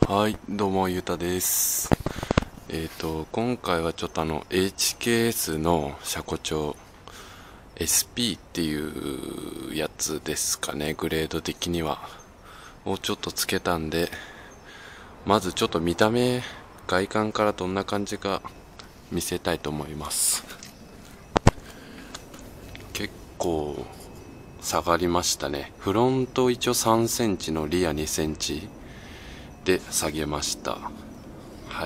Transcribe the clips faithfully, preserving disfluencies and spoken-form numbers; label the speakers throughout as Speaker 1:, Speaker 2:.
Speaker 1: はい、どうもゆうたです。えっと今回はちょっとあの エイチケーエス の車庫帳 エスピー っていうやつですかね、グレード的にはをちょっとつけたんで、まずちょっと見た目外観からどんな感じか見せたいと思います。結構下がりましたね。フロント一応さんセンチのリアにセンチで下げました。はい。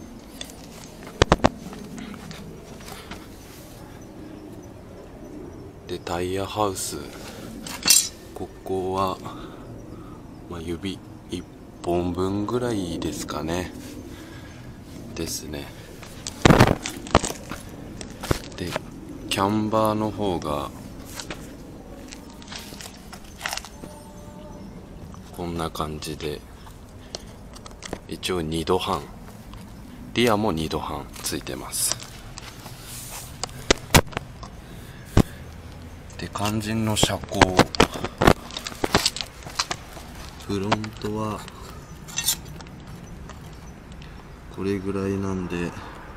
Speaker 1: でタイヤハウス、ここは、まあ、指いっぽんぶんぐらいですかねですね。でキャンバーの方がこんな感じで、一応にどはん、リアもにどはんついてます。で肝心の車高、フロントはこれぐらいなんで、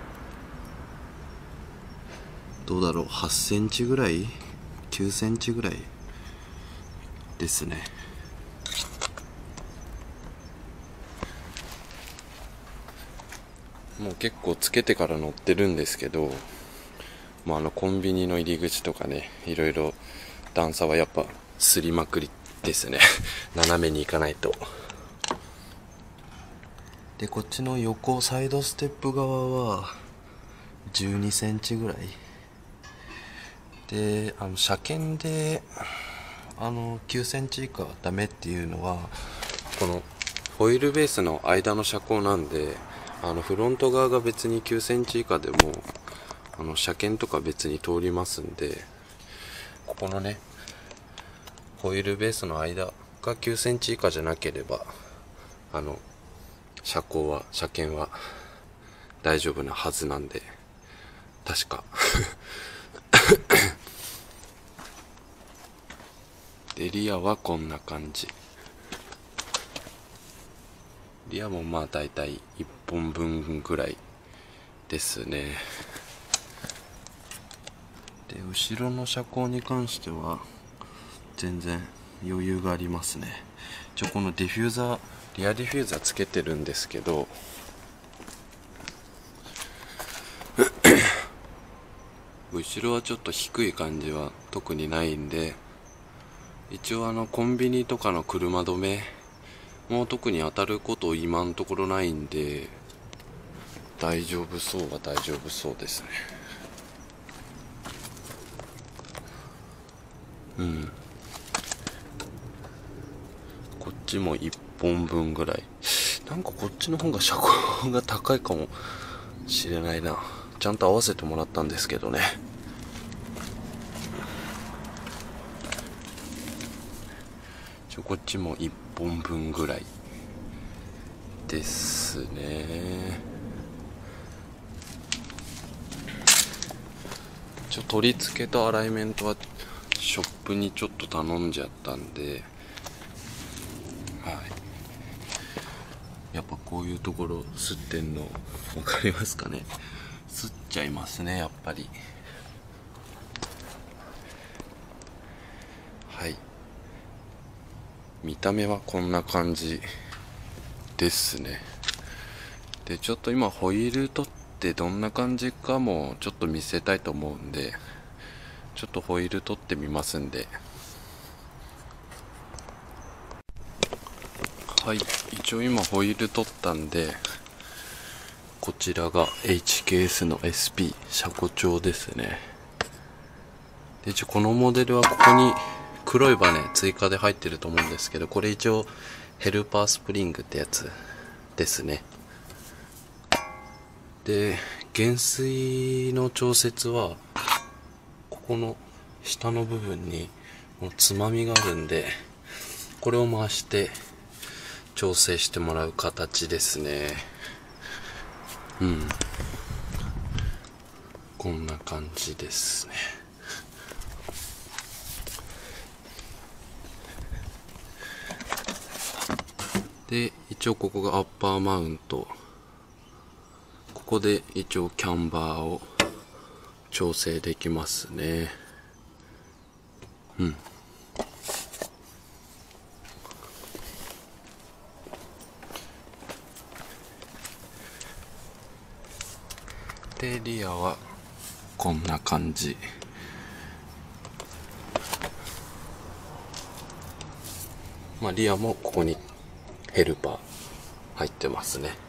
Speaker 1: どうだろう、はちセンチぐらい、きゅうセンチぐらいですね。もう結構つけてから乗ってるんですけど、まあ、あのコンビニの入り口とかね、いろいろ段差はやっぱすりまくりですね斜めに行かないと。でこっちの横サイドステップ側はじゅうにセンチぐらいで、あの車検であのきゅうセンチ以下はダメっていうのは、このホイールベースの間の車高なんで、あのフロント側が別にきゅうセンチ以下でもあの車検とか別に通りますんで、ここのねホイールベースの間がきゅうセンチ以下じゃなければ、あの車高は車検は大丈夫なはずなんで、確かでリアはこんな感じ。リアもまあだいたいいっぽんぶんぐらいですね。で後ろの車高に関しては全然余裕がありますね。一応このディフューザー、リアディフューザーつけてるんですけど後ろはちょっと低い感じは特にないんで、一応あのコンビニとかの車止めもう特に当たること今のところないんで、大丈夫そうは大丈夫そうですね。うん、こっちもいっぽんぶんぐらい。なんかこっちの方が車高が高いかもしれないな。ちゃんと合わせてもらったんですけどね。ちょこっちもいっぽんぶんぐらいですね。ちょ取り付けとアライメントはショップにちょっと頼んじゃったんで、はい、やっぱこういうところ吸ってんの分かりますかね。吸っちゃいますねやっぱり。はい、見た目はこんな感じですね。でちょっと今ホイール取ってどんな感じかもちょっと見せたいと思うんで、ちょっとホイール取ってみますんで。はい、一応今ホイール取ったんで、こちらが エイチケーエス の エスピー 車庫帳ですね。で一応このモデルはここに黒いバネ追加で入ってると思うんですけど、これ一応ヘルパースプリングってやつですね。で減衰の調節はここの下の部分につまみがあるんで、これを回して調整してもらう形ですね。うん、こんな感じですね。 で一応ここがアッパーマウント、ここで一応キャンバーを調整できますね。うん。でリアはこんな感じ。まあリアもここにヘルパー入ってますね。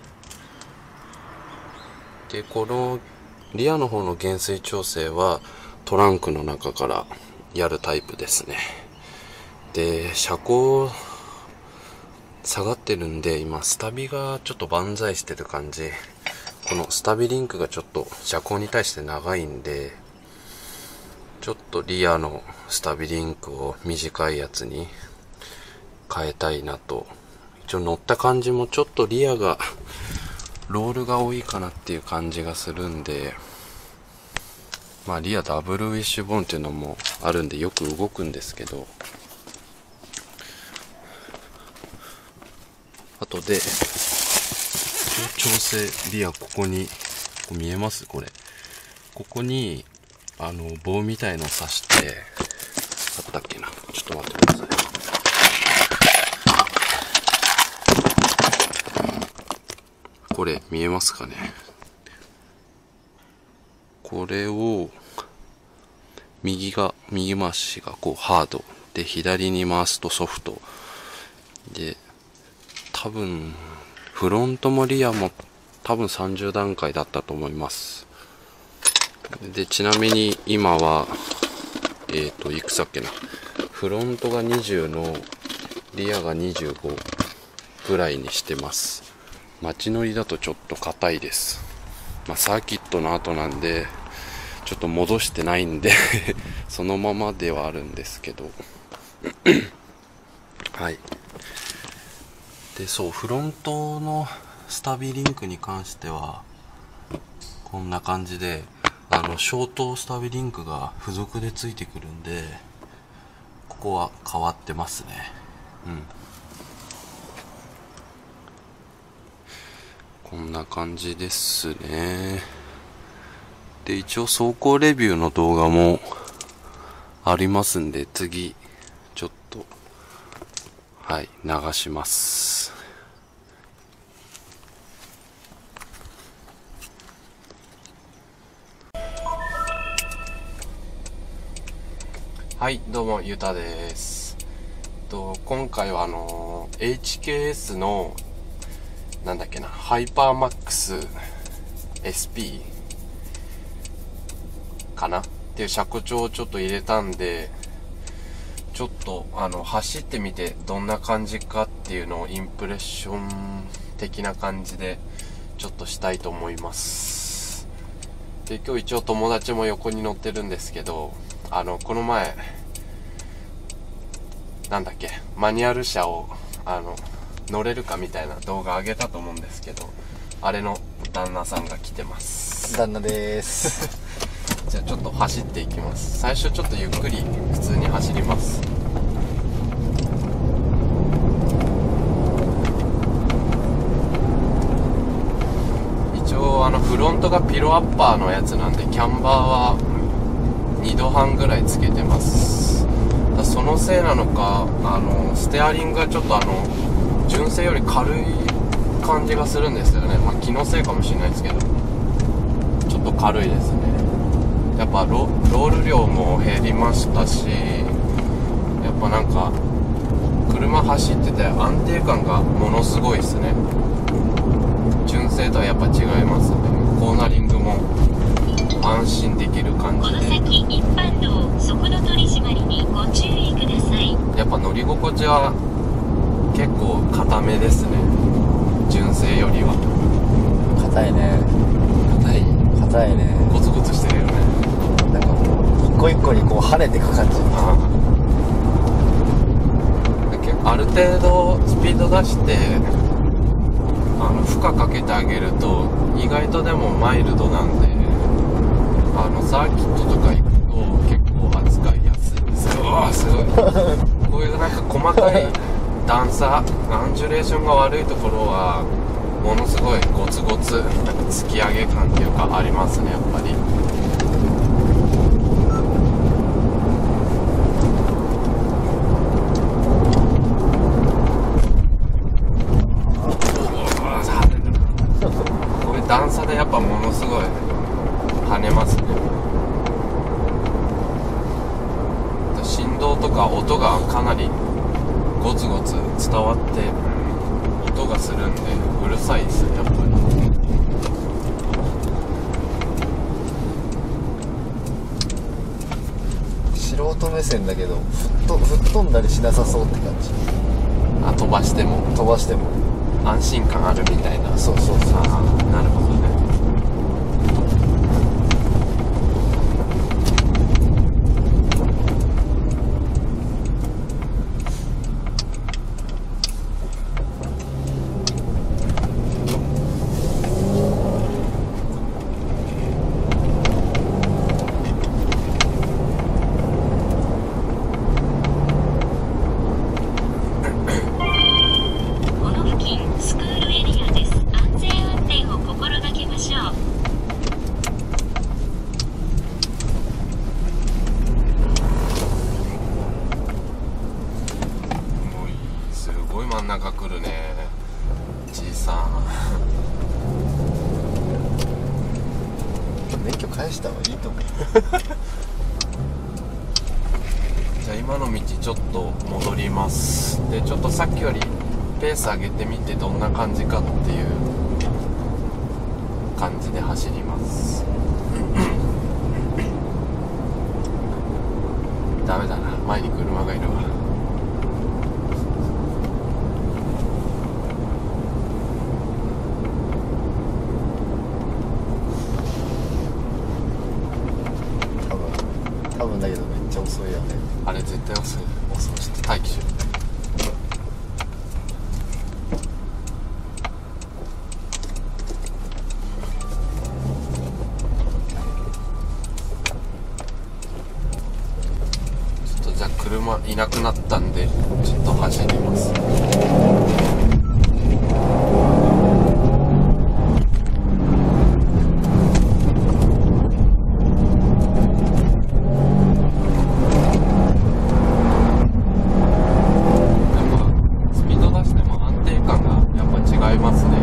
Speaker 1: でこのリアの方の減衰調整はトランクの中からやるタイプですね。で車高下がってるんで今スタビがちょっと万歳してる感じ。このスタビリンクがちょっと車高に対して長いんで、ちょっとリアのスタビリンクを短いやつに変えたいなと。一応乗った感じもちょっとリアがロールが多いかなっていう感じがするんで、まあリアダブルウィッシュボーンっていうのもあるんでよく動くんですけど、あとで調整リアここにこ見えますこれ、ここにあの棒みたいのを刺してあったっけな、ちょっと待ってください。これ見えますかね。これを右が右回しがこうハードで左に回すとソフトで、多分フロントもリアも多分さんじゅう段階だったと思います。でちなみに今はえっといくつだっけな、フロントがにじゅうのリアがにじゅうごぐらいにしてます。街乗りだとちょっと硬いです。まあサーキットの後なんでちょっと戻してないんでそのままではあるんですけどはい。でそうフロントのスタビリンクに関してはこんな感じで、あのショートスタビリンクが付属でついてくるんで、ここは変わってますね。うん、こんな感じですね。で一応走行レビューの動画もありますんで、次ちょっとはい流します。はい、どうもゆうたです。と今回はあの エイチケーエス のなんだっけな、ハイパーマックス エスピー かなっていう車高調をちょっと入れたんで、ちょっとあの走ってみてどんな感じかっていうのをインプレッション的な感じでちょっとしたいと思います。で今日一応友達も横に乗ってるんですけど、あのこの前なんだっけマニュアル車をあの乗れるかみたいな動画上げたと思うんですけど、あれの旦那さんが来てます。
Speaker 2: 旦那です
Speaker 1: じゃあちょっと走っていきます。最初ちょっとゆっくり普通に走ります。一応あのフロントがピロアッパーのやつなんで、キャンバーはにどはんぐらいつけてます。だそのせいなのか、あのステアリングがちょっとあの純正より軽い感じがするんですよね。まあ気のせいかもしれないですけど、ちょっと軽いですね。やっぱ ロ, ロール量も減りましたし、やっぱなんか車走ってて安定感がものすごいですね。純正とはやっぱ違いますね。コーナリングも安心できる感じで、
Speaker 3: この先一般道速度取り締まりにご注意ください。
Speaker 1: やっぱ乗り心地は結構硬めですね、純正よりは。
Speaker 2: 硬いね。
Speaker 1: 硬い
Speaker 2: 硬いね。
Speaker 1: ゴツゴツしてるよね。
Speaker 2: なんかもう一個一個にこう跳ねていく感じ。
Speaker 1: あ結構ある程度スピード出してあの負荷かけてあげると意外とでもマイルドなんで、あのサーキットとか行くと結構扱いやすいですよ。うわーすごいこういうなんか細かい段差、アンジュレーションが悪いところはものすごいゴツゴツ突き上げ感っていうかありますね、やっぱり。これ段差でやっぱものすごい跳ねますね。振動とか音がかなりゴツゴツ伝わって音がするんでうるさいですね、やっぱり。
Speaker 2: 素人目線だけど吹っと吹っ飛んだりしなさそうって感じ。
Speaker 1: あ、飛ばしても
Speaker 2: 飛ばしても
Speaker 1: 安心感あるみたいな。
Speaker 2: そうそうそう。
Speaker 1: ああ、なるほどね。真ん中来るね、じいさん。
Speaker 2: 免許返した方がいいと思う。
Speaker 1: じゃあ今の道ちょっと戻ります。でちょっとさっきよりペース上げてみてどんな感じかっていう感じで走ります。ダメだな、前に車がいるわ。
Speaker 2: 多分だけどめっちゃ遅いよね。
Speaker 1: あれ絶対遅い。遅いして待機しよう。ちょっとじゃあ車いなくなったんでちょっと走ります。違いますね。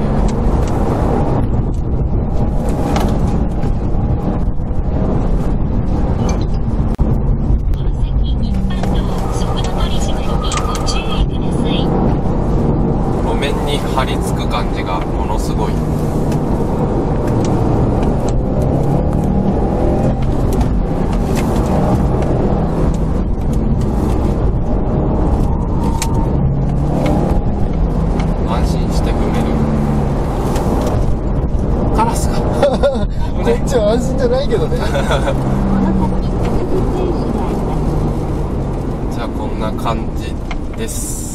Speaker 1: 路面に張り付く感じがものすごい。カラスが
Speaker 2: こっちは安心じゃないけどね。
Speaker 1: じゃあこんな感じです。